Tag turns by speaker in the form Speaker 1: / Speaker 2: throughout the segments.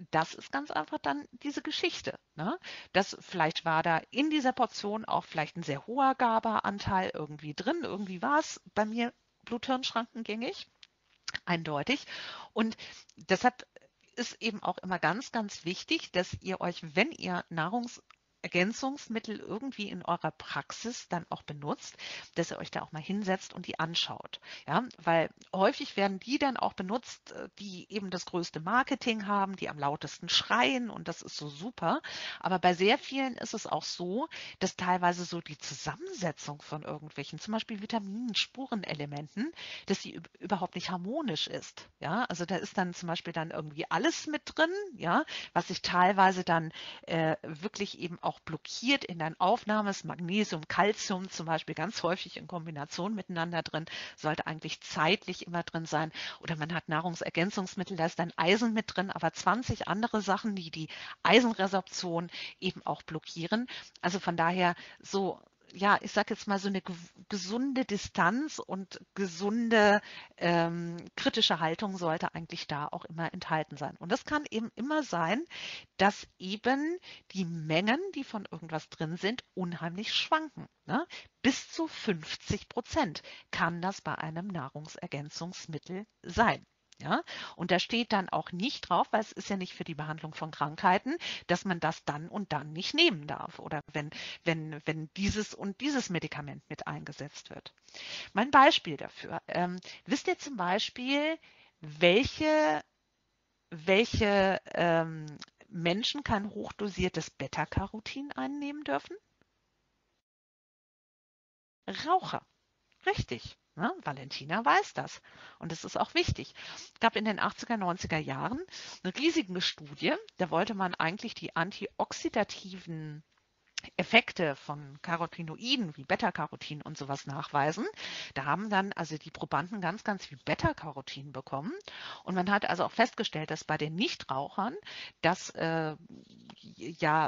Speaker 1: das ist ganz einfach dann diese Geschichte, ne? Das vielleicht war da in dieser Portion auch vielleicht ein sehr hoher GABA-Anteil irgendwie drin. Irgendwie war es bei mir Blut-Hirn-Schranken-gängig, eindeutig. Und deshalb ist eben auch immer ganz, ganz wichtig, dass ihr euch, wenn ihr Nahrungsergänzungsmittel irgendwie in eurer Praxis dann auch benutzt, dass ihr euch da auch mal hinsetzt und die anschaut. Ja, weil häufig werden die dann auch benutzt, die eben das größte Marketing haben, die am lautesten schreien und das ist so super. Aber bei sehr vielen ist es auch so, dass teilweise so die Zusammensetzung von irgendwelchen, zum Beispiel Vitaminen, Spurenelementen, dass sie überhaupt nicht harmonisch ist. Ja, also da ist dann zum Beispiel dann irgendwie alles mit drin, ja, was sich teilweise dann wirklich eben auch blockiert in deinen Aufnahmen. Magnesium, Calcium zum Beispiel ganz häufig in Kombination miteinander drin, sollte eigentlich zeitlich immer drin sein. Oder man hat Nahrungsergänzungsmittel, da ist dann Eisen mit drin, aber 20 andere Sachen, die die Eisenresorption eben auch blockieren. Also von daher so, ja, ich sage jetzt mal so eine gesunde Distanz und gesunde kritische Haltung sollte eigentlich da auch immer enthalten sein. Und das kann eben immer sein, dass eben die Mengen, die von irgendwas drin sind, unheimlich schwanken. Ne? Bis zu 50% kann das bei einem Nahrungsergänzungsmittel sein. Ja, und da steht dann auch nicht drauf, weil es ist ja nicht für die Behandlung von Krankheiten, dass man das dann und dann nicht nehmen darf oder wenn dieses und dieses Medikament mit eingesetzt wird. Mein Beispiel dafür. Wisst ihr zum Beispiel, welche, welche Menschen kein hochdosiertes Beta-Carotin einnehmen dürfen? Raucher. Richtig. Ne? Valentina weiß das. Und das ist auch wichtig. Es gab in den 80er, 90er Jahren eine riesige Studie. Da wollte man eigentlich die antioxidativen Effekte von Carotinoiden wie Beta-Carotin und sowas nachweisen. Da haben dann also die Probanden ganz, ganz viel Beta-Carotin bekommen. Und man hat also auch festgestellt, dass bei den Nichtrauchern das ja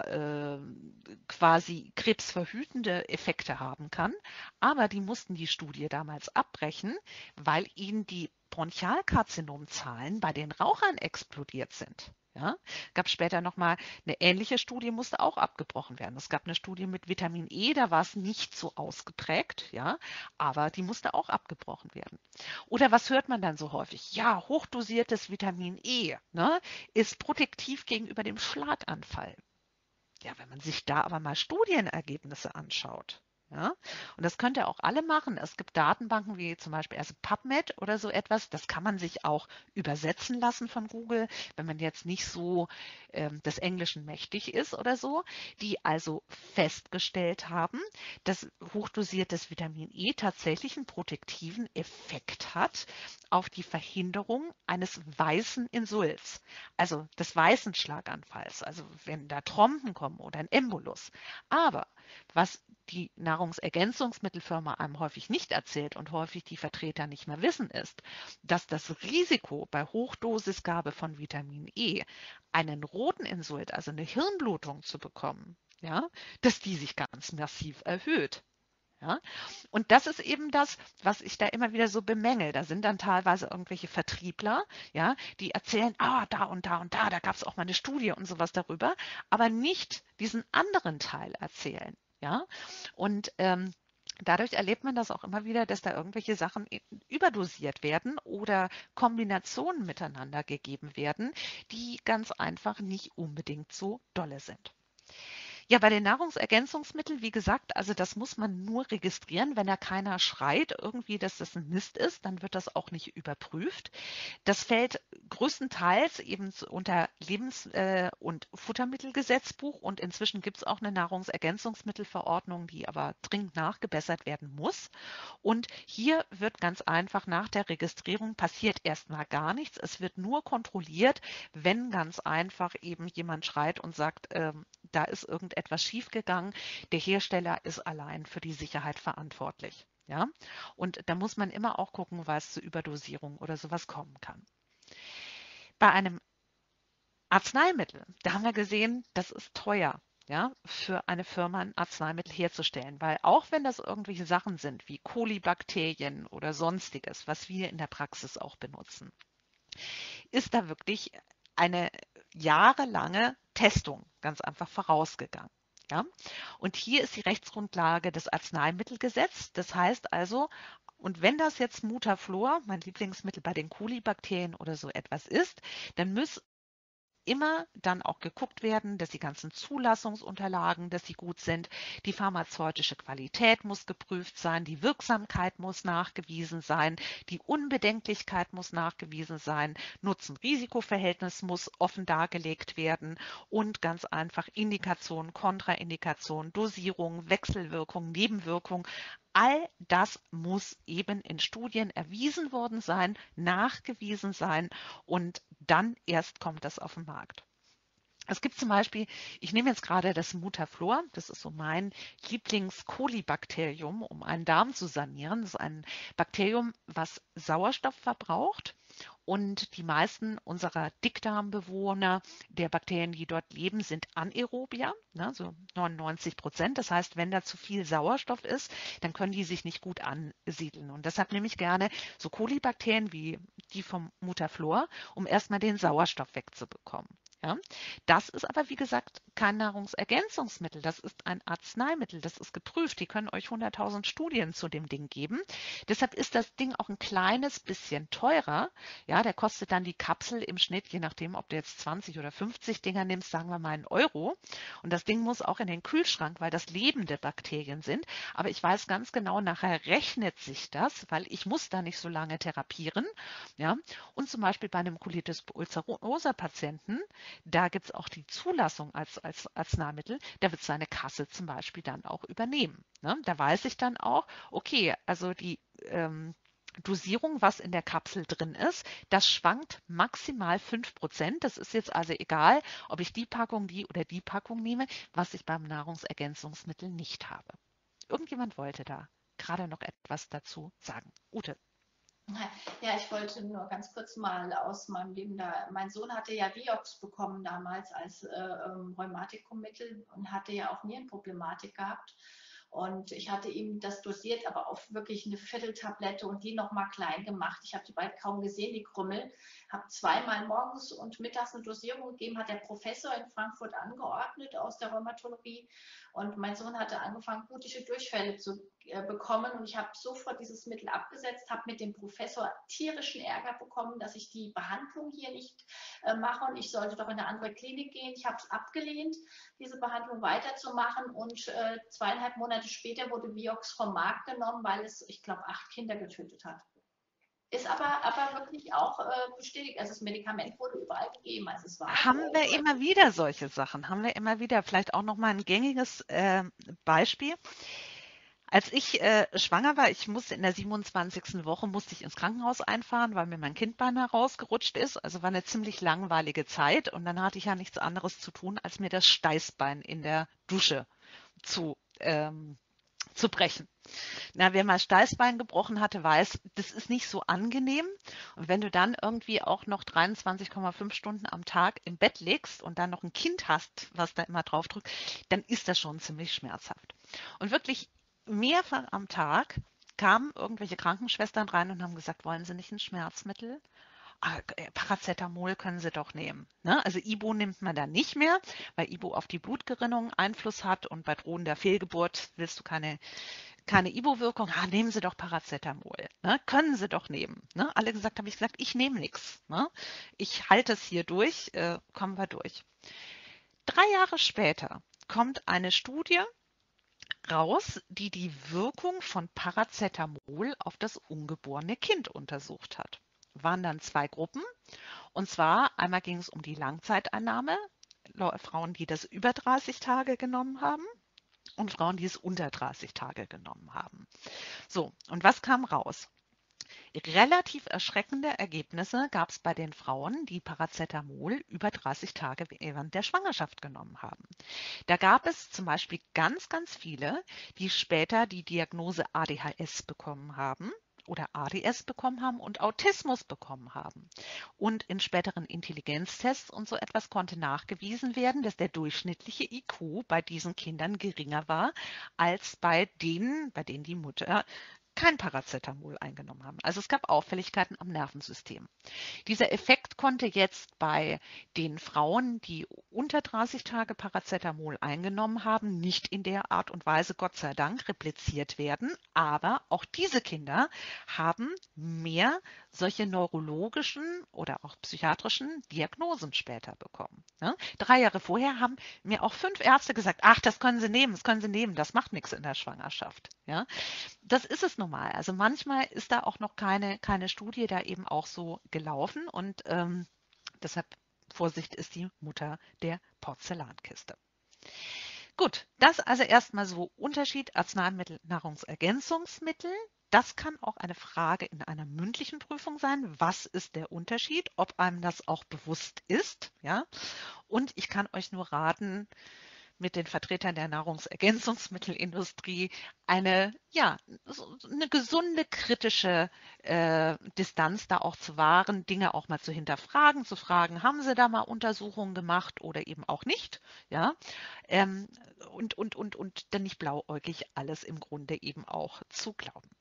Speaker 1: quasi krebsverhütende Effekte haben kann. Aber die mussten die Studie damals abbrechen, weil ihnen die Bronchialkarzinomzahlen bei den Rauchern explodiert sind. Ja, gab später nochmal eine ähnliche Studie, musste auch abgebrochen werden. Es gab eine Studie mit Vitamin E, da war es nicht so ausgeprägt, ja, aber die musste auch abgebrochen werden. Oder was hört man dann so häufig? Ja, hochdosiertes Vitamin E, ne, ist protektiv gegenüber dem Schlaganfall. Ja, wenn man sich da aber mal Studienergebnisse anschaut, ja, und das könnt ihr auch alle machen. Es gibt Datenbanken wie zum Beispiel also PubMed oder so etwas. Das kann man sich auch übersetzen lassen von Google, wenn man jetzt nicht so des Englischen mächtig ist oder so, die also festgestellt haben, dass hochdosiertes Vitamin E tatsächlich einen protektiven Effekt hat auf die Verhinderung eines weißen Insults, also des weißen Schlaganfalls, also wenn da Trompen kommen oder ein Embolus. Aber was die Nahrungsergänzungsmittelfirma einem häufig nicht erzählt und häufig die Vertreter nicht mehr wissen, ist, dass das Risiko bei Hochdosisgabe von Vitamin E, einen roten Insult, also eine Hirnblutung zu bekommen, ja, dass die sich ganz massiv erhöht. Ja? Und das ist eben das, was ich da immer wieder so bemängel. Da sind dann teilweise irgendwelche Vertriebler, ja, die erzählen, ah, da und da und da, da gab es auch mal eine Studie und sowas darüber, aber nicht diesen anderen Teil erzählen. Ja? Und dadurch erlebt man das auch immer wieder, dass da irgendwelche Sachen überdosiert werden oder Kombinationen miteinander gegeben werden, die ganz einfach nicht unbedingt so dolle sind. Ja, bei den Nahrungsergänzungsmitteln, wie gesagt, also das muss man nur registrieren. Wenn da keiner schreit irgendwie, dass das ein Mist ist, dann wird das auch nicht überprüft. Das fällt größtenteils eben unter Lebens- und Futtermittelgesetzbuch und inzwischen gibt es auch eine Nahrungsergänzungsmittelverordnung, die aber dringend nachgebessert werden muss. Und hier wird ganz einfach nach der Registrierung passiert erstmal gar nichts. Es wird nur kontrolliert, wenn ganz einfach eben jemand schreit und sagt, da ist irgendetwas schiefgegangen. Der Hersteller ist allein für die Sicherheit verantwortlich. Ja, und da muss man immer auch gucken, was zu Überdosierung oder sowas kommen kann. Bei einem Arzneimittel, da haben wir gesehen, das ist teuer, ja, für eine Firma ein Arzneimittel herzustellen, weil auch wenn das irgendwelche Sachen sind wie Kolibakterien oder sonstiges, was wir in der Praxis auch benutzen, ist da wirklich eine jahrelange Testung ganz einfach vorausgegangen. Ja? Und hier ist die Rechtsgrundlage des Arzneimittelgesetzes. Das heißt also, und wenn das jetzt Mutaflor, mein Lieblingsmittel bei den Kolibakterien oder so etwas ist, dann muss immer dann auch geguckt werden, dass die ganzen Zulassungsunterlagen, dass sie gut sind. Die pharmazeutische Qualität muss geprüft sein, die Wirksamkeit muss nachgewiesen sein, die Unbedenklichkeit muss nachgewiesen sein, Nutzen-Risiko-Verhältnis muss offen dargelegt werden und ganz einfach Indikation, Kontraindikation, Dosierung, Wechselwirkung, Nebenwirkung. All das muss eben in Studien erwiesen worden sein, nachgewiesen sein und dann erst kommt das auf den Markt. Es gibt zum Beispiel, ich nehme jetzt gerade das Mutaflor, das ist so mein Lieblings-Kolibakterium, um einen Darm zu sanieren. Das ist ein Bakterium, was Sauerstoff verbraucht. Und die meisten unserer Dickdarmbewohner, der Bakterien, die dort leben, sind Anaerobier, ne, so 99%. Das heißt, wenn da zu viel Sauerstoff ist, dann können die sich nicht gut ansiedeln. Und deshalb nehme ich gerne so Kolibakterien wie die vom Mutaflor, um erstmal den Sauerstoff wegzubekommen. Ja, das ist aber, wie gesagt, kein Nahrungsergänzungsmittel. Das ist ein Arzneimittel. Das ist geprüft. Die können euch 100.000 Studien zu dem Ding geben. Deshalb ist das Ding auch ein kleines bisschen teurer. Ja, der kostet dann die Kapsel im Schnitt, je nachdem, ob du jetzt 20 oder 50 Dinger nimmst, sagen wir mal 1 Euro. Und das Ding muss auch in den Kühlschrank, weil das lebende Bakterien sind. Aber ich weiß ganz genau, nachher rechnet sich das, weil ich muss da nicht so lange therapieren. Ja, und zum Beispiel bei einem Colitis ulcerosa Patienten, da gibt es auch die Zulassung als Arzneimittel. Da wird seine Kasse zum Beispiel dann auch übernehmen. Ne? Da weiß ich dann auch, okay, also die Dosierung, was in der Kapsel drin ist, das schwankt maximal 5%. Das ist jetzt also egal, ob ich die Packung, die oder die Packung nehme, was ich beim Nahrungsergänzungsmittel nicht habe. Irgendjemand wollte da gerade noch etwas dazu sagen. Ute.
Speaker 2: Ja, ich wollte nur ganz kurz mal aus meinem Leben da. Mein Sohn hatte ja Vioxx bekommen damals als Rheumatikumittel und hatte ja auch Nierenproblematik gehabt. Und ich hatte ihm das dosiert, aber auf wirklich eine Vierteltablette und die nochmal klein gemacht. Ich habe die bald kaum gesehen, die Krümmel. Habe zweimal morgens und mittags eine Dosierung gegeben, hat der Professor in Frankfurt angeordnet aus der Rheumatologie. Und mein Sohn hatte angefangen, blutige Durchfälle zu bekommen. Und ich habe sofort dieses Mittel abgesetzt, habe mit dem Professor tierischen Ärger bekommen, dass ich die Behandlung hier nicht mache und ich sollte doch in eine andere Klinik gehen. Ich habe es abgelehnt, diese Behandlung weiterzumachen und 2,5 Monate später wurde Vioxx vom Markt genommen, weil es, ich glaube, 8 Kinder getötet hat. Ist aber wirklich auch bestätigt. Also das Medikament wurde überall gegeben. Also es war
Speaker 1: Haben wir
Speaker 2: so.
Speaker 1: immer wieder solche Sachen? Haben wir immer wieder? Vielleicht auch noch mal ein gängiges Beispiel. Als ich schwanger war, ich musste in der 27. Woche musste ich ins Krankenhaus einfahren, weil mir mein Kindbein herausgerutscht ist. Also war eine ziemlich langweilige Zeit und dann hatte ich ja nichts anderes zu tun, als mir das Steißbein in der Dusche zu, ähm, zu brechen. Na, wer mal Steißbein gebrochen hatte, weiß, das ist nicht so angenehm. Und wenn du dann irgendwie auch noch 23,5 Stunden am Tag im Bett liegst und dann noch ein Kind hast, was da immer drauf drückt, dann ist das schon ziemlich schmerzhaft. Und wirklich mehrfach am Tag kamen irgendwelche Krankenschwestern rein und haben gesagt, wollen Sie nicht ein Schmerzmittel? Paracetamol können Sie doch nehmen. Ne? Also Ibo nimmt man dann nicht mehr, weil Ibo auf die Blutgerinnung Einfluss hat und bei drohender Fehlgeburt willst du keine Ibo-Wirkung, nehmen Sie doch Paracetamol. Ne? Können Sie doch nehmen. Ne? Alle gesagt, habe ich gesagt, ich nehme nichts. Ne? Ich halte es hier durch, kommen wir durch. 3 Jahre später kommt eine Studie raus, die die Wirkung von Paracetamol auf das ungeborene Kind untersucht hat. Waren dann 2 Gruppen. Und zwar einmal ging es um die Langzeiteinnahme, Frauen, die das über 30 Tage genommen haben und Frauen, die es unter 30 Tage genommen haben. So, und was kam raus? Relativ erschreckende Ergebnisse gab es bei den Frauen, die Paracetamol über 30 Tage während der Schwangerschaft genommen haben. Da gab es zum Beispiel ganz, ganz viele, die später die Diagnose ADHS bekommen haben oder ADS bekommen haben und Autismus bekommen haben. Und in späteren Intelligenztests und so etwas konnte nachgewiesen werden, dass der durchschnittliche IQ bei diesen Kindern geringer war als bei denen die Mutter kein Paracetamol eingenommen haben. Also es gab Auffälligkeiten am Nervensystem. Dieser Effekt konnte jetzt bei den Frauen, die unter 30 Tage Paracetamol eingenommen haben, nicht in der Art und Weise, Gott sei Dank, repliziert werden. Aber auch diese Kinder haben mehr solche neurologischen oder auch psychiatrischen Diagnosen später bekommen. Ne? 3 Jahre vorher haben mir auch 5 Ärzte gesagt, ach, das können Sie nehmen, das können Sie nehmen, das macht nichts in der Schwangerschaft. Ja? Das ist es normal. Also manchmal ist da auch noch keine Studie da eben auch so gelaufen und deshalb Vorsicht ist die Mutter der Porzellankiste. Gut, das also erstmal so Unterschied Arzneimittel, Nahrungsergänzungsmittel. Das kann auch eine Frage in einer mündlichen Prüfung sein. Was ist der Unterschied? Ob einem das auch bewusst ist, ja? Und ich kann euch nur raten, mit den Vertretern der Nahrungsergänzungsmittelindustrie ja, eine gesunde kritische Distanz da auch zu wahren, Dinge auch mal zu hinterfragen, zu fragen, haben sie da mal Untersuchungen gemacht oder eben auch nicht, ja, ähm, und dann nicht blauäugig alles im Grunde eben auch zu glauben.